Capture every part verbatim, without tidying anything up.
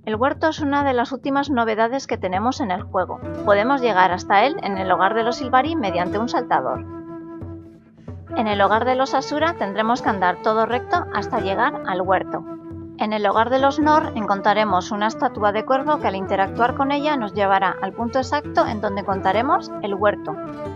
El huerto es una de las últimas novedades que tenemos en el juego. Podemos llegar hasta él en el hogar de los Ylvari mediante un saltador. En el hogar de los Asura tendremos que andar todo recto hasta llegar al huerto. En el hogar de los Nor encontraremos una estatua de cuervo que al interactuar con ella nos llevará al punto exacto en donde encontraremos el huerto.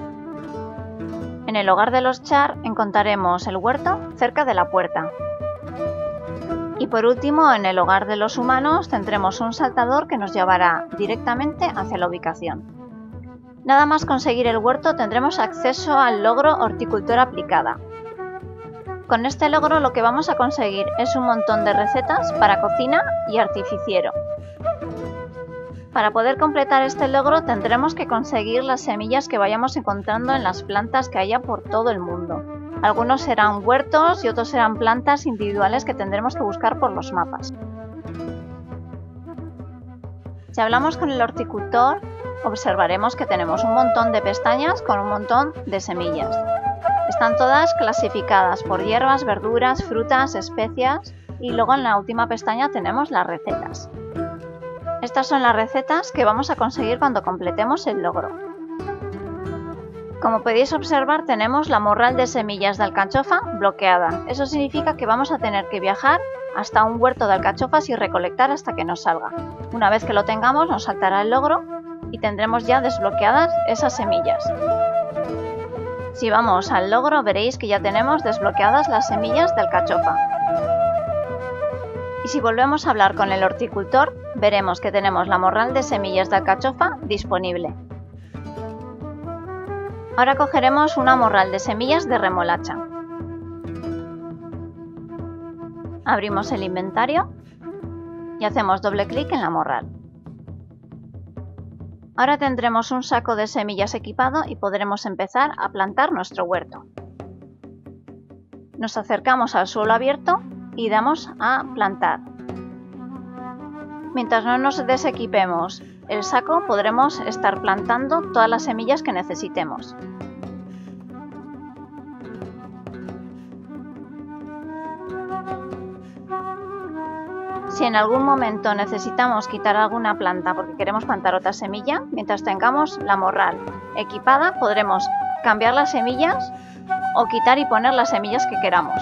En el hogar de los Char encontraremos el huerto cerca de la puerta. Y por último, en el hogar de los humanos tendremos un saltador que nos llevará directamente hacia la ubicación. Nada más conseguir el huerto tendremos acceso al logro Horticultura aplicada. Con este logro lo que vamos a conseguir es un montón de recetas para cocina y artificiero. Para poder completar este logro tendremos que conseguir las semillas que vayamos encontrando en las plantas que haya por todo el mundo. Algunos serán huertos y otros serán plantas individuales que tendremos que buscar por los mapas. Si hablamos con el horticultor, observaremos que tenemos un montón de pestañas con un montón de semillas. Están todas clasificadas por hierbas, verduras, frutas, especias y luego en la última pestaña tenemos las recetas. Estas son las recetas que vamos a conseguir cuando completemos el logro. Como podéis observar tenemos la morral de semillas de alcachofa bloqueada. Eso significa que vamos a tener que viajar hasta un huerto de alcachofas y recolectar hasta que nos salga. Una vez que lo tengamos nos saltará el logro y tendremos ya desbloqueadas esas semillas. Si vamos al logro veréis que ya tenemos desbloqueadas las semillas de alcachofa. Y si volvemos a hablar con el horticultor, veremos que tenemos la morral de semillas de alcachofa disponible. Ahora cogeremos una morral de semillas de remolacha. Abrimos el inventario y hacemos doble clic en la morral. Ahora tendremos un saco de semillas equipado y podremos empezar a plantar nuestro huerto. Nos acercamos al suelo abierto y damos a plantar. Mientras no nos desequipemos el saco, podremos estar plantando todas las semillas que necesitemos. Si en algún momento necesitamos quitar alguna planta porque queremos plantar otra semilla, mientras tengamos la morral equipada podremos cambiar las semillas o quitar y poner las semillas que queramos.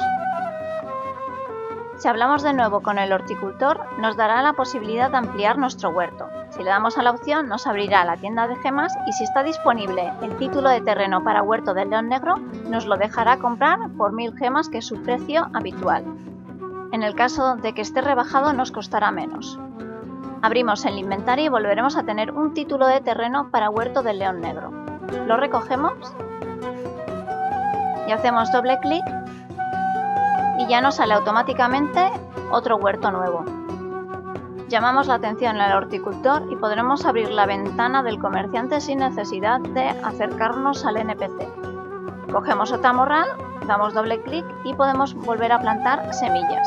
Si hablamos de nuevo con el horticultor, nos dará la posibilidad de ampliar nuestro huerto. Si le damos a la opción, nos abrirá la tienda de gemas y si está disponible el título de terreno para huerto del león negro, nos lo dejará comprar por mil gemas, que es su precio habitual. En el caso de que esté rebajado, nos costará menos. Abrimos el inventario y volveremos a tener un título de terreno para huerto del león negro. Lo recogemos y hacemos doble clic y ya nos sale automáticamente otro huerto nuevo. Llamamos la atención al horticultor y podremos abrir la ventana del comerciante sin necesidad de acercarnos al N P C. Cogemos otra morral, damos doble clic y podemos volver a plantar semillas.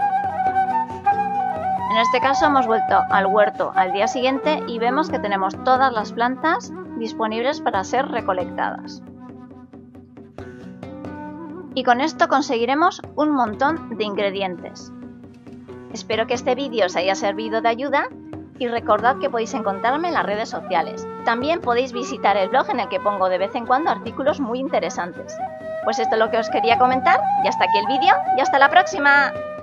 En este caso hemos vuelto al huerto al día siguiente y vemos que tenemos todas las plantas disponibles para ser recolectadas. Y con esto conseguiremos un montón de ingredientes. Espero que este vídeo os haya servido de ayuda y recordad que podéis encontrarme en las redes sociales. También podéis visitar el blog en el que pongo de vez en cuando artículos muy interesantes. Pues esto es lo que os quería comentar y hasta aquí el vídeo y hasta la próxima.